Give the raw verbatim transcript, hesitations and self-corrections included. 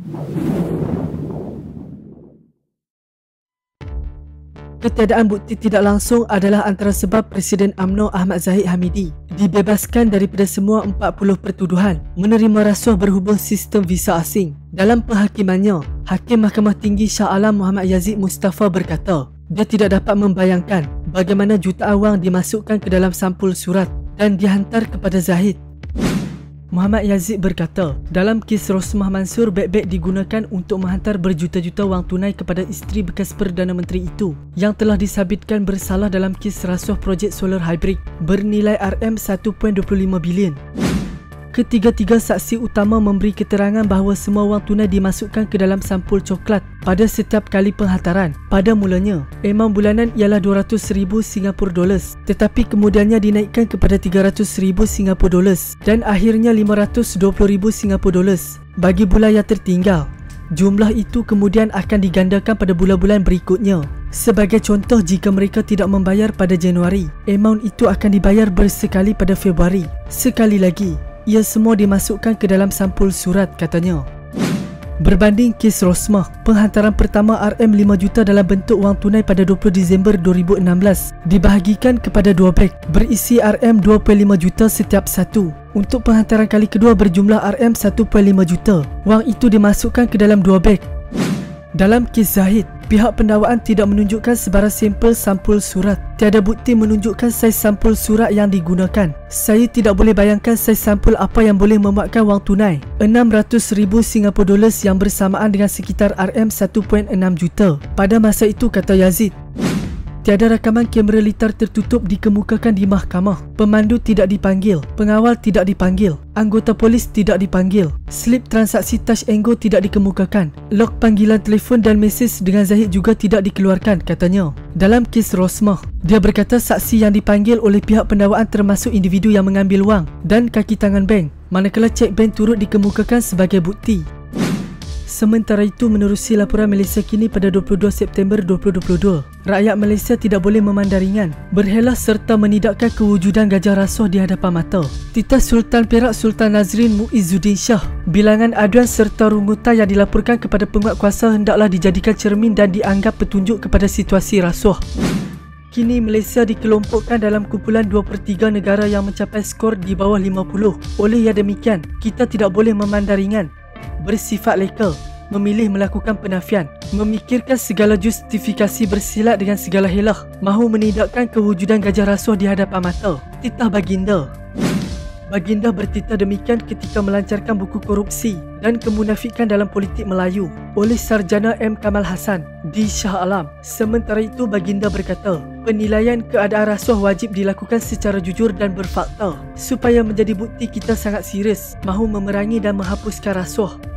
Ketiadaan bukti tidak langsung adalah antara sebab Presiden U M N O Ahmad Zahid Hamidi dibebaskan daripada semua empat puluh pertuduhan menerima rasuah berhubung sistem visa asing. Dalam penghakimannya, Hakim Mahkamah Tinggi Shah Alam Muhammad Yazid Mustafa berkata, dia tidak dapat membayangkan bagaimana jutaan wang dimasukkan ke dalam sampul surat dan dihantar kepada Zahid. Muhammad Yazid berkata, dalam kes Rosmah Mansur baik-baik digunakan untuk menghantar berjuta-juta wang tunai kepada isteri bekas Perdana Menteri itu yang telah disabitkan bersalah dalam kes rasuah projek solar hybrid bernilai R M satu perpuluhan dua lima bilion. Ketiga-tiga saksi utama memberi keterangan bahawa semua wang tunai dimasukkan ke dalam sampul coklat pada setiap kali penghantaran. Pada mulanya, amount bulanan ialah dua ratus ribu Singapura dollars, tetapi kemudiannya dinaikkan kepada tiga ratus ribu Singapura dollars dan akhirnya lima ratus dua puluh ribu Singapura dollars bagi bulan yang tertinggal. Jumlah itu kemudian akan digandakan pada bulan-bulan berikutnya. Sebagai contoh, jika mereka tidak membayar pada Januari, amount itu akan dibayar bersekali pada Februari. Sekali lagi, ia semua dimasukkan ke dalam sampul surat, katanya. Berbanding kes Rosmah, penghantaran pertama R M lima juta dalam bentuk wang tunai pada dua puluh Disember dua ribu enam belas dibahagikan kepada dua beg berisi R M dua perpuluhan lima juta setiap satu. Untuk penghantaran kali kedua berjumlah R M satu perpuluhan lima juta. Wang itu dimasukkan ke dalam dua beg. Dalam kes Zahid, pihak pendakwaan tidak menunjukkan sebarang sampel sampul surat. Tiada bukti menunjukkan saiz sampul surat yang digunakan. Saya tidak boleh bayangkan saiz sampul apa yang boleh memuatkan wang tunai enam ratus ribu Singapura dollars yang bersamaan dengan sekitar R M satu perpuluhan enam juta pada masa itu, kata Yazid. Tiada rakaman kamera litar tertutup dikemukakan di mahkamah. Pemandu tidak dipanggil, pengawal tidak dipanggil, anggota polis tidak dipanggil, slip transaksi touch and go tidak dikemukakan, log panggilan telefon dan mesej dengan Zahid juga tidak dikeluarkan, katanya. Dalam kes Rosmah, dia berkata saksi yang dipanggil oleh pihak pendakwaan termasuk individu yang mengambil wang dan kaki tangan bank, manakala cek bank turut dikemukakan sebagai bukti. Sementara itu, menerusi laporan Malaysia Kini pada dua puluh dua September dua ribu dua puluh dua, rakyat Malaysia tidak boleh memandang ringan, berhelah serta menidakkan kewujudan gajah rasuah di hadapan mata. Titah Sultan Perak Sultan Nazrin Muizzuddin Shah, bilangan aduan serta rungutan yang dilaporkan kepada penguatkuasa hendaklah dijadikan cermin dan dianggap petunjuk kepada situasi rasuah. Kini Malaysia dikelompokkan dalam kumpulan dua per tiga negara yang mencapai skor di bawah lima puluh. Oleh yang demikian, kita tidak boleh memandang ringan, bersifat leka, memilih melakukan penafian, memikirkan segala justifikasi bersilat dengan segala helah, mahu menidakkan kewujudan gajah rasuah di hadapan mata. Titah Baginda. Baginda bertitah demikian ketika melancarkan buku korupsi dan kemunafikan dalam politik Melayu oleh Sarjana M. Kamal Hassan di Shah Alam. Sementara itu, Baginda berkata, penilaian keadaan rasuah wajib dilakukan secara jujur dan berfakta supaya menjadi bukti kita sangat serius mahu memerangi dan menghapuskan rasuah.